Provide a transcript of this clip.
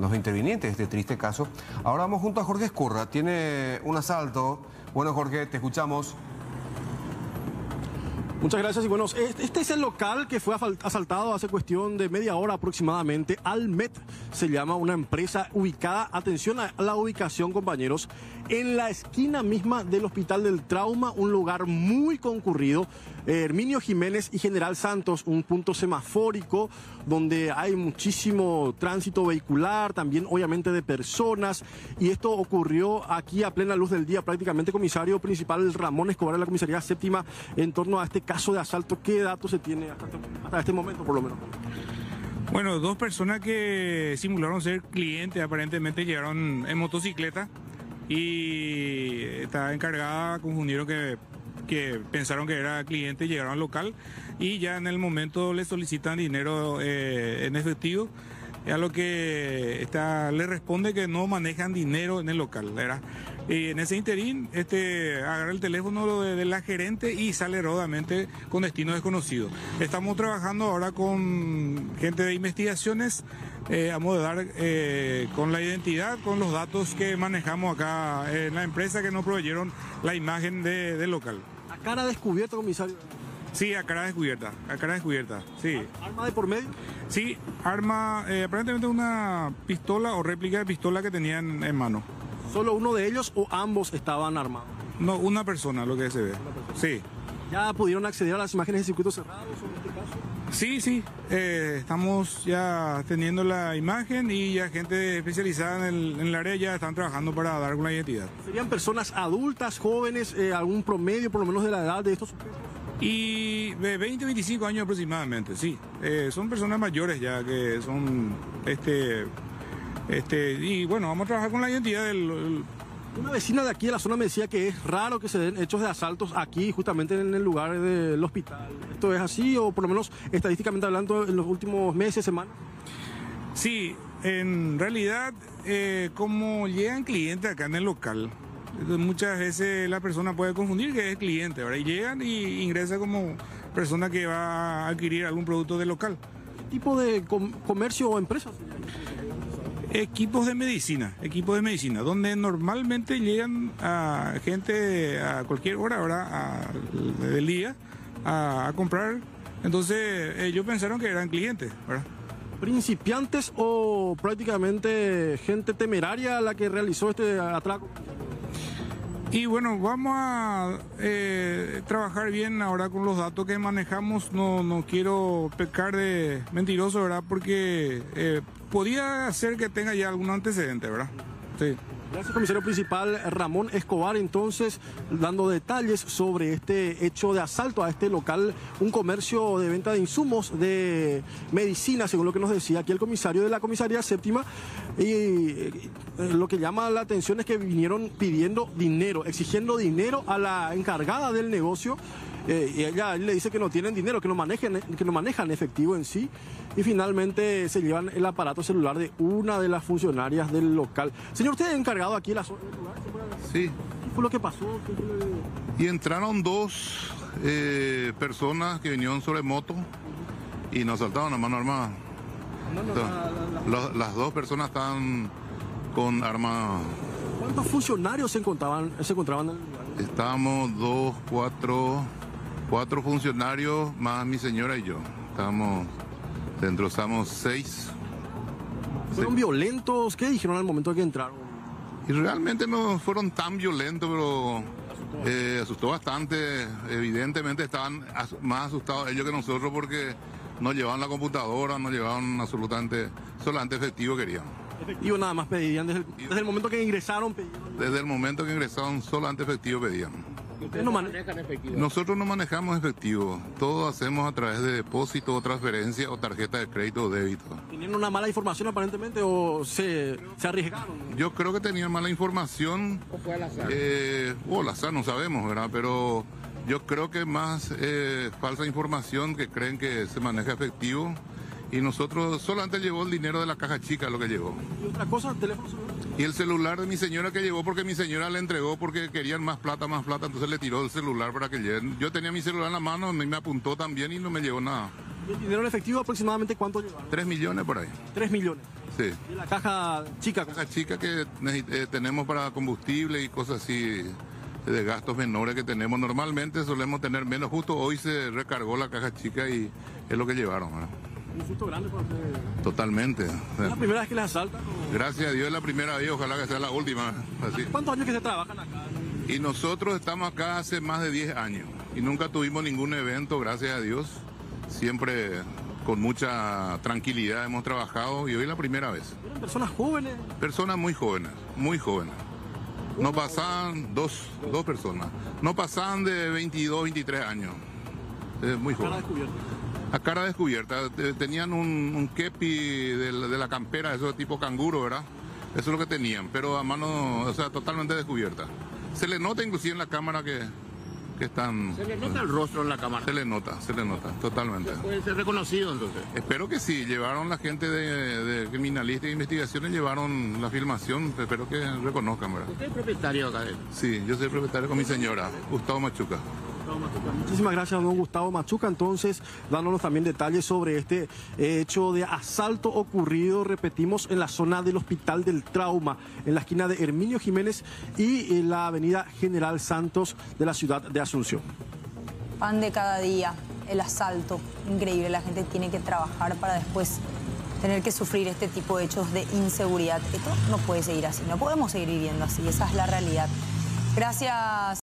los intervinientes de este triste caso. Ahora vamos junto a Jorge Escurra, tiene un asalto. Bueno, Jorge, te escuchamos. Muchas gracias y bueno, este es el local que fue asaltado hace cuestión de media hora aproximadamente. Almet se llama, una empresa ubicada, atención a la ubicación, compañeros, en la esquina misma del Hospital del Trauma, un lugar muy concurrido. Herminio Jiménez y General Santos, un punto semafórico donde hay muchísimo tránsito vehicular, también obviamente de personas, y esto ocurrió aquí a plena luz del día prácticamente. Comisario principal Ramón Escobar de la Comisaría Séptima, en torno a este caso de asalto, ¿qué datos se tiene hasta este momento por lo menos? Bueno, dos personas que simularon ser clientes aparentemente llegaron en motocicleta y esta encargada confundieron que pensaron que era cliente, llegaron al local y ya en el momento le solicitan dinero en efectivo, a lo que le responde que no manejan dinero en el local, ¿verdad? Y en ese interín agarra el teléfono de la gerente y sale rodamente con destino desconocido. Estamos trabajando ahora con gente de investigaciones, vamos a dar con la identidad, con los datos que manejamos acá en la empresa, que nos proveyeron la imagen del local. ¿A cara descubierta, comisario? Sí, a cara descubierta, sí. ¿Arma de por medio? Sí, arma, aparentemente una pistola o réplica de pistola que tenían en mano. ¿Solo uno de ellos o ambos estaban armados? No, una persona, lo que se ve. Sí. ¿Ya pudieron acceder a las imágenes de circuitos cerrados en este caso? Sí, estamos ya teniendo la imagen y ya gente especializada en el área ya están trabajando para dar una identidad. ¿Serían personas adultas, jóvenes, algún promedio por lo menos de la edad de estos sujetos? Y de 20 a 25 años aproximadamente, sí. Son personas mayores ya que son, y bueno, vamos a trabajar con la identidad del... Una vecina de aquí de la zona me decía que es raro que se den hechos de asaltos aquí, justamente en el lugar del hospital. ¿Esto es así o por lo menos estadísticamente hablando en los últimos meses, semanas? Sí, en realidad, como llegan clientes acá en el local, muchas veces la persona puede confundir que es cliente, ¿verdad? Y llegan y ingresan como persona que va a adquirir algún producto del local. ¿Qué tipo de comercio o empresa? Equipos de medicina, donde normalmente llegan a gente a cualquier hora, ¿verdad? Del día a comprar. Entonces ellos pensaron que eran clientes, ¿verdad? ¿Principiantes o prácticamente gente temeraria la que realizó este atraco? Y bueno, vamos a trabajar bien ahora con los datos que manejamos. No quiero pecar de mentiroso, ¿verdad? Porque podía ser que tenga ya algún antecedente, ¿verdad? Sí. Gracias, comisario principal Ramón Escobar, entonces dando detalles sobre este hecho de asalto a este local, un comercio de venta de insumos de medicina, según lo que nos decía aquí el comisario de la Comisaría Séptima, y lo que llama la atención es que vinieron pidiendo dinero, exigiendo dinero a la encargada del negocio, y él le dice que no tienen dinero, que no manejan efectivo en sí, y finalmente se llevan el aparato celular de una de las funcionarias del local. Señor, ¿usted es encargado aquí en la zona del lugar? Sí. ¿Qué fue lo que pasó? Y entraron dos personas que vinieron sobre moto y nos asaltaron a mano armada. Las dos personas estaban con arma. ¿Cuántos funcionarios se encontraban en el lugar? Estábamos cuatro funcionarios más mi señora y yo. Estamos 6. ¿Fueron violentos? ¿Qué dijeron al momento de que entraron? Y realmente no fueron tan violentos, pero asustó bastante. Evidentemente estaban más asustados ellos que nosotros porque no llevaban la computadora, no llevaban absolutamente, solamente efectivo querían. Efectivo nada más pedían, desde el momento que ingresaron pedían. Desde el momento que ingresaron solamente efectivo pedían. ¿Ustedes no manejan efectivo? Nosotros no manejamos efectivo, todo hacemos a través de depósito o transferencia o tarjeta de crédito o débito. ¿Tenían una mala información aparentemente o se arriesgaron? Yo creo que tenían mala información. ¿O fue al azar? O al azar, no sabemos, ¿verdad? Pero yo creo que más falsa información, que creen que se maneja efectivo. Y nosotros solamente llevó el dinero de la caja chica, lo que llevó. ¿Y otra cosa? ¿Teléfono celular? Y el celular de mi señora que llevó porque mi señora le entregó porque querían más plata, entonces le tiró el celular para que lleven. Yo tenía mi celular en la mano, me apuntó también y no me llevó nada. ¿Y el dinero en efectivo aproximadamente cuánto llevaron? 3 millones por ahí. 3 millones. Sí. ¿Y la caja chica? Caja chica que tenemos para combustible y cosas así de gastos menores que tenemos. Normalmente solemos tener menos. Justo hoy se recargó la caja chica y es lo que llevaron, ¿verdad? Un susto grande para ustedes. Totalmente. ¿Es la primera vez que les asaltan? Gracias a Dios es la primera vez, ojalá que sea la última. Así. ¿Cuántos años que se trabajan acá? Y nosotros estamos acá hace más de 10 años y nunca tuvimos ningún evento, gracias a Dios. Siempre con mucha tranquilidad hemos trabajado y hoy es la primera vez. ¿Eran personas jóvenes? Personas muy jóvenes, muy jóvenes. No pasaban dos personas. No pasaban de 22, 23 años. Muy Cara jóvenes. descubierta. A cara descubierta. Tenían un kepi de la campera, eso de tipo canguro, ¿verdad? Eso es lo que tenían, pero a mano, o sea, totalmente descubierta. Se le nota inclusive en la cámara que están... ¿Se le nota el rostro en la cámara? Se le nota, totalmente. ¿Puede ser reconocido entonces? Espero que sí, llevaron la gente de criminalística e investigaciones, llevaron la filmación, espero que reconozcan, ¿verdad? ¿Usted es propietario acá? Sí, yo soy propietario con mi señora, Gustavo Machuca. Muchísimas gracias, don Gustavo Machuca. Entonces, dándonos también detalles sobre este hecho de asalto ocurrido, repetimos, en la zona del Hospital del Trauma, en la esquina de Herminio Jiménez y en la avenida General Santos de la ciudad de Asunción. Pan de cada día, el asalto, increíble. La gente tiene que trabajar para después tener que sufrir este tipo de hechos de inseguridad. Esto no puede seguir así, no podemos seguir viviendo así, esa es la realidad. Gracias.